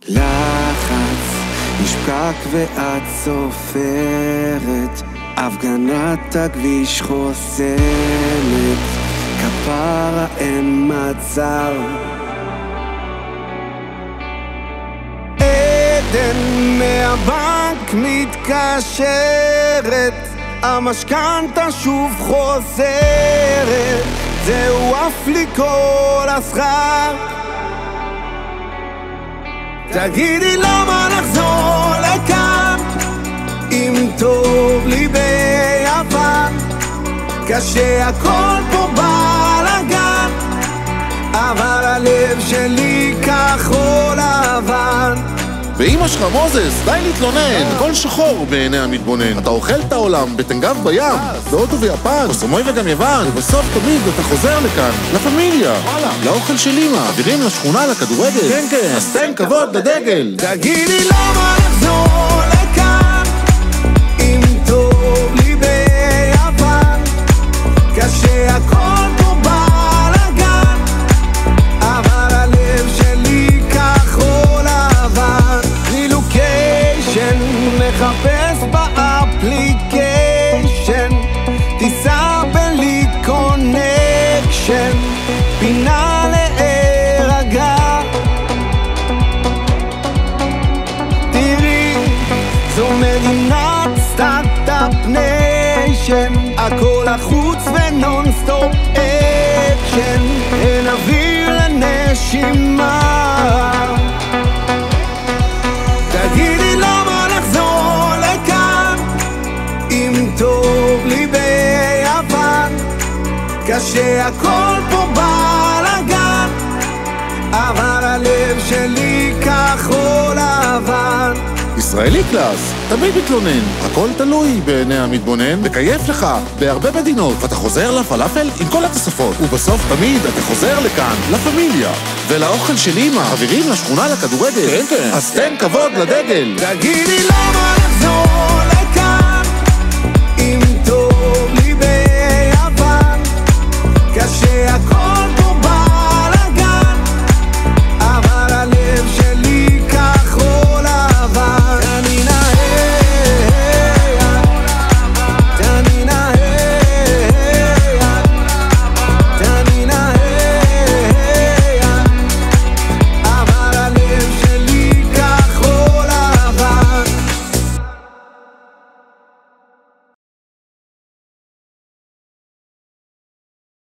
לחץ, יש פקק ואת סופרת, הפגנת הכביש חוסמת, כפרה אין מצב. עדן מהבנק מתקשרת, המשכנתה שוב חוזרת, זהו עף לי כל השכר. תגידי למה לחזור לכאן, אם טוב לי ביוון, קשה הכל פה בלגן, אבל הלב שלי כחול לבן. ואמא שלך מוזס, די להתלונן, הכל שחור בעיני המתבונן. אתה אוכל את העולם בטנגב בים, בהודו ויפן, קוסומוי וגם יוון, ובסוף תמיד אתה חוזר לכאן, לפמיליה, לאוכל של אמא, מעבירים לשכונה, לכדורגל. כן כן, אז תן כבוד לדגל. תגידי למה לחזור לכאן, אם טוב לי ביוון, קשה הכל פה בלגן, אבל הלב שלי כחול לבן. רילוקיישן, נחפש באפליקיישן, טיסה בלי קונקשן, פינה להירגע. תראי, זו מדינת סטארט-אפ ניישן, הכל החוץ ונונסטופ אקשן, אין אוויר לנשימה. תגידי למה לחזור לכאן, אם טוב לי ביוון, קשה הכל פה בלגן, אבל הלב שלי כחול לבן. ישראלי קלאס, תמיד מתלונן, הכל תלוי בעיני המתבונן, וכייף לך בהרבה מדינות, ואתה חוזר לפלאפל עם כל התוספות, ובסוף תמיד אתה חוזר לכאן, לפמיליה, ולאוכל של אמא, חברים לשכונה, לכדורגל. כן כן, אז תן כבוד לדגל. תגידי למה לחזור